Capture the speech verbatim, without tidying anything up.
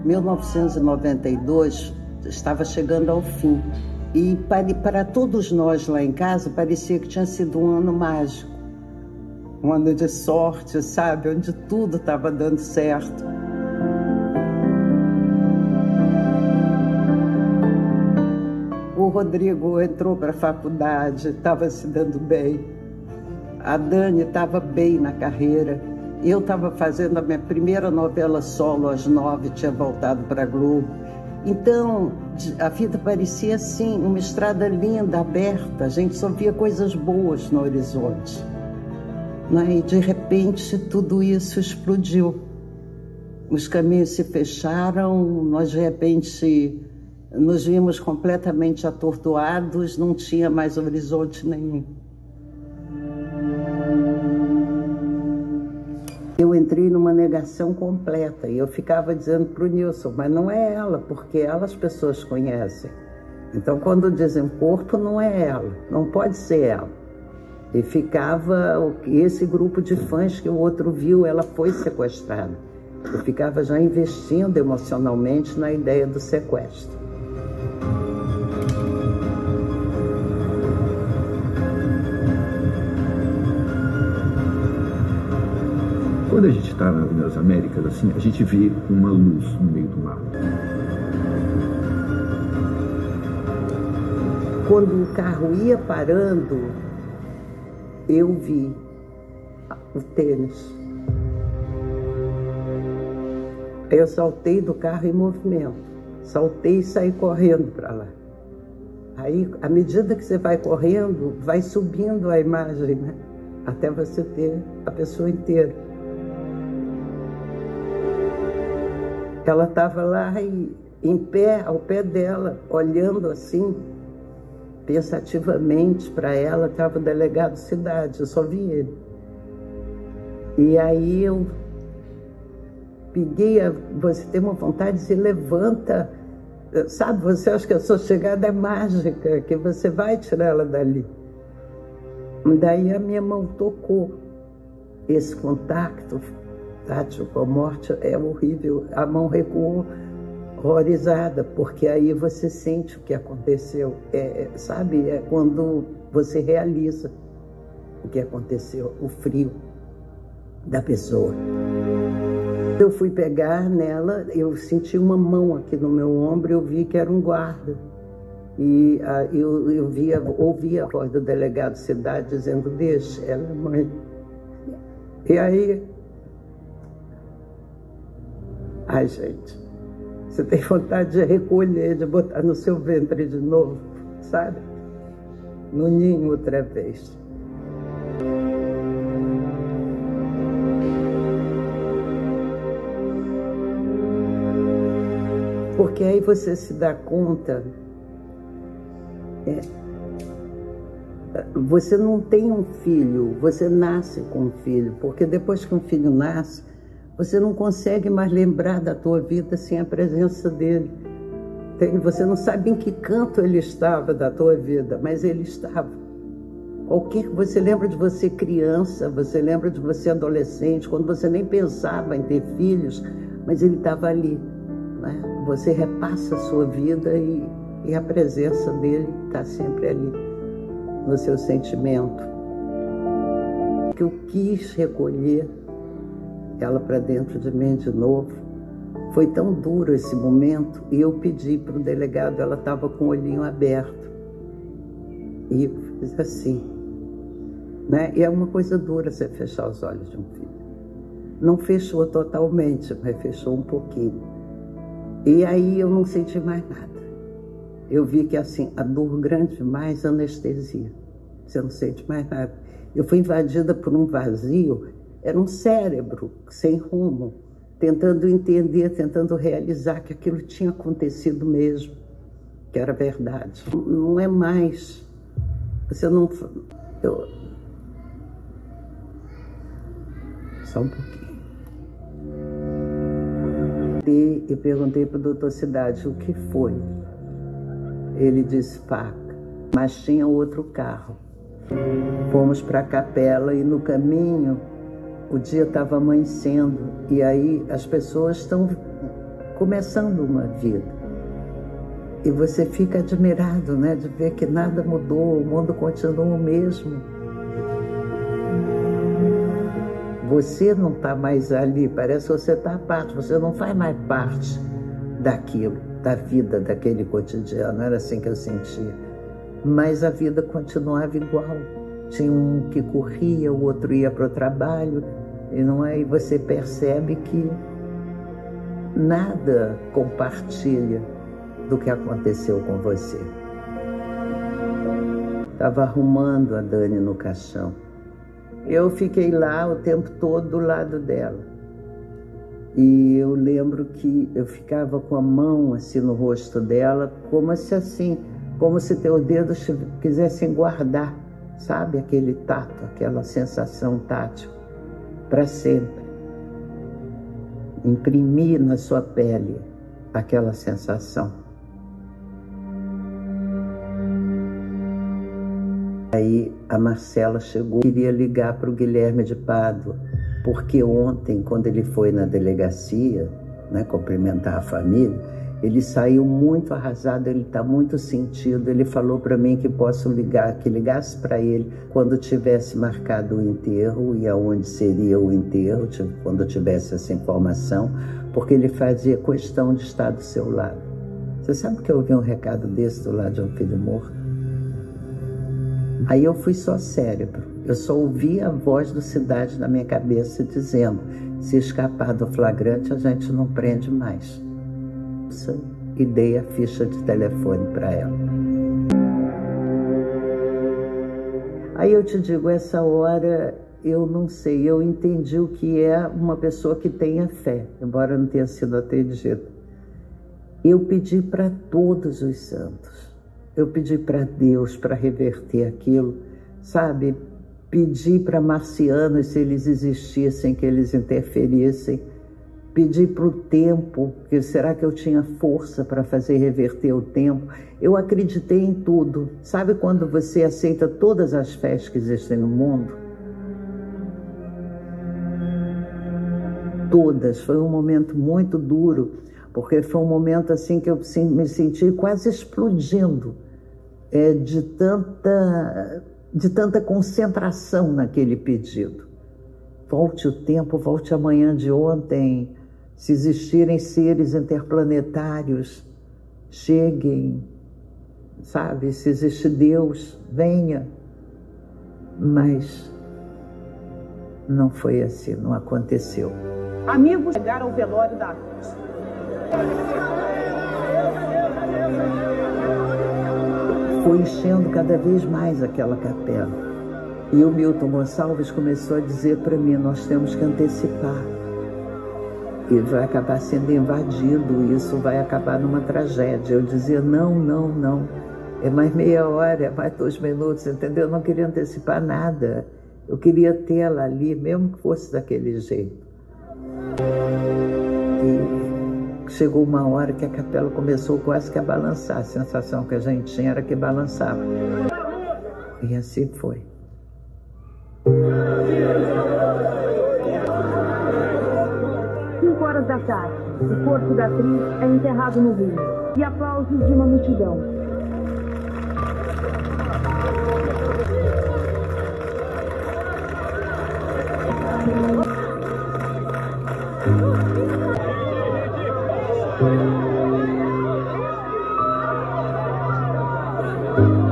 mil novecentos e noventa e dois estava chegando ao fim e para, para todos nós lá em casa parecia que tinha sido um ano mágico, um ano de sorte, sabe, onde tudo estava dando certo. O Rodrigo entrou para a faculdade, estava se dando bem, a Dani estava bem na carreira. Eu estava fazendo a minha primeira novela solo às nove, tinha voltado para a Globo. Então, a vida parecia assim, uma estrada linda, aberta. A gente só via coisas boas no horizonte. Né? E, de repente, tudo isso explodiu. Os caminhos se fecharam, nós, de repente, nos vimos completamente atordoados, não tinha mais horizonte nenhum. Eu entrei numa negação completa e eu ficava dizendo para o Nilson, mas não é ela, porque ela as pessoas conhecem. Então, quando dizem corpo, não é ela, não pode ser ela. E ficava esse grupo de fãs que o outro viu, ela foi sequestrada. Eu ficava já investindo emocionalmente na ideia do sequestro. Quando a gente está nas Américas, assim, a gente vê uma luz no meio do mar. Quando o carro ia parando, eu vi o tênis. Eu saltei do carro em movimento, saltei e saí correndo para lá. Aí, à medida que você vai correndo, vai subindo a imagem, né? Até você ter a pessoa inteira. Ela estava lá e, em pé, ao pé dela, olhando assim, pensativamente para ela, estava o delegado Cidade, eu só vi ele. E aí eu peguei, a, você tem uma vontade de se levanta, sabe, você acha que a sua chegada é mágica, que você vai tirar ela dali. Daí a minha mão tocou, esse contato tátil com a morte é horrível, a mão recuou horrorizada, porque aí você sente o que aconteceu, é, sabe, é quando você realiza o que aconteceu, o frio da pessoa. Eu fui pegar nela, eu senti uma mão aqui no meu ombro, eu vi que era um guarda, e a, eu, eu via, ouvi a voz do delegado Cidade dizendo, deixa, ela é mãe. E aí, ai, gente, você tem vontade de recolher, de botar no seu ventre de novo, sabe? No ninho outra vez. Porque aí você se dá conta, é, você não tem um filho, você nasce com um filho, porque depois que um filho nasce, você não consegue mais lembrar da tua vida sem a presença dele. Você não sabe em que canto ele estava da tua vida, mas ele estava. Qualquer, você lembra de você criança, você lembra de você adolescente, quando você nem pensava em ter filhos, mas ele estava ali. Né? Você repassa a sua vida e, e a presença dele está sempre ali, no seu sentimento. Que eu quis recolher ela para dentro de mim de novo. Foi tão duro esse momento, e eu pedi para o delegado, ela estava com o olhinho aberto. E eu fiz assim, né? E é uma coisa dura você fechar os olhos de um filho. Não fechou totalmente, mas fechou um pouquinho. E aí eu não senti mais nada. Eu vi que assim, a dor grande demais, anestesia. Você não sente mais nada. Eu fui invadida por um vazio, era um cérebro sem rumo, tentando entender, tentando realizar que aquilo tinha acontecido mesmo, que era verdade. Não é mais, você não... Eu... Só um pouquinho. E perguntei para o doutor Cidade o que foi. Ele disse faca, mas tinha outro carro. Fomos para a capela e no caminho o dia estava amanhecendo, e aí as pessoas estão começando uma vida. E você fica admirado, né, de ver que nada mudou, o mundo continua o mesmo. Você não está mais ali, parece que você está à parte, você não faz mais parte daquilo, da vida, daquele cotidiano, era assim que eu sentia. Mas a vida continuava igual. Tinha um que corria, o outro ia para o trabalho, e não é? E você percebe que nada compartilha do que aconteceu com você. Estava arrumando a Dani no caixão. Eu fiquei lá o tempo todo do lado dela. E eu lembro que eu ficava com a mão assim no rosto dela, como se assim, como se teus dedos quisessem guardar, sabe? Aquele tato, aquela sensação tátil, para sempre. Imprimir na sua pele aquela sensação. Aí a Marcela chegou, queria ligar para o Guilherme de Pádua, porque ontem, quando ele foi na delegacia, né, cumprimentar a família, ele saiu muito arrasado, ele está muito sentido. Ele falou para mim que posso ligar, que ligasse para ele quando tivesse marcado o enterro e aonde seria o enterro, quando tivesse essa informação, porque ele fazia questão de estar do seu lado. Você sabe que eu ouvi um recado desse do lado de um filho morto? Aí eu fui só cérebro, eu só ouvi a voz do Cidade na minha cabeça dizendo: se escapar do flagrante a gente não prende mais. E dei a ficha de telefone para ela. Aí eu te digo, essa hora eu não sei, eu entendi o que é uma pessoa que tenha fé, embora não tenha sido atendida. Eu pedi para todos os santos. Eu pedi para Deus para reverter aquilo, sabe? Pedi para marcianos, se eles existissem, que eles interferissem. Pedi para o tempo, que será que eu tinha força para fazer reverter o tempo? Eu acreditei em tudo. Sabe quando você aceita todas as fés que existem no mundo? Todas. Foi um momento muito duro, porque foi um momento assim que eu me senti quase explodindo é, de, tanta, de tanta concentração naquele pedido. Volte o tempo, volte amanhã de ontem. Se existirem seres interplanetários, cheguem, sabe? Se existe Deus, venha. Mas não foi assim, não aconteceu. Amigos chegaram ao velório da Cruz. Foi enchendo cada vez mais aquela capela. E o Milton Gonçalves começou a dizer para mim: nós temos que antecipar. E vai acabar sendo invadido, e isso vai acabar numa tragédia. Eu dizia: não, não, não. É mais meia hora, é mais dois minutos, entendeu? Eu não queria antecipar nada. Eu queria tê-la ali, mesmo que fosse daquele jeito. E chegou uma hora que a capela começou quase que a balançar. A sensação que a gente tinha era que balançava. E assim foi. Cinco horas da tarde, o corpo da atriz é enterrado no rio e aplausos de uma multidão. Thank you.